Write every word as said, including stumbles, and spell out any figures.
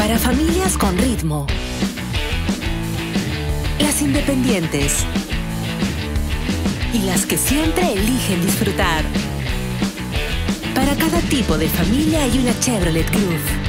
Para familias con ritmo. Las independientes. Y las que siempre eligen disfrutar. Para cada tipo de familia hay una Chevrolet Groove.